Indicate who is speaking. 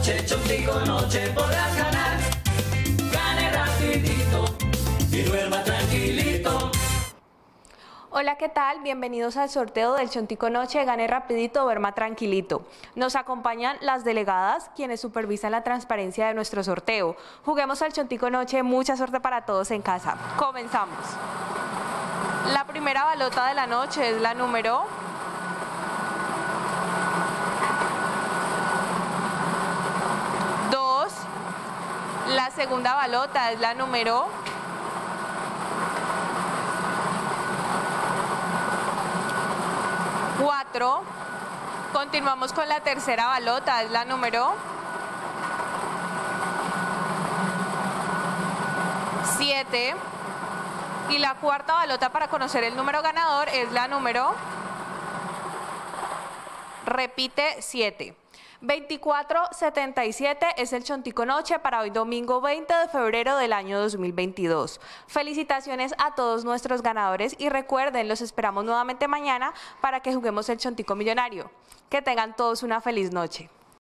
Speaker 1: noche, Chontico Noche podrás ganar. Gane rapidito y duerma tranquilito.
Speaker 2: Hola, ¿qué tal? Bienvenidos al sorteo del Chontico Noche, Gane Rapidito, Duerma Tranquilito. Nos acompañan las delegadas, quienes supervisan la transparencia de nuestro sorteo. Juguemos al Chontico Noche, mucha suerte para todos en casa. Comenzamos. La primera balota de la noche es la número 2. La segunda balota es la número 4. Continuamos con la tercera balota, es la número 7. Y la cuarta balota para conocer el número ganador es la número, repite, 7. 2477 es el Chontico Noche para hoy domingo 20 de febrero del año 2022. Felicitaciones a todos nuestros ganadores y recuerden, los esperamos nuevamente mañana para que juguemos el Chontico Millonario. Que tengan todos una feliz noche.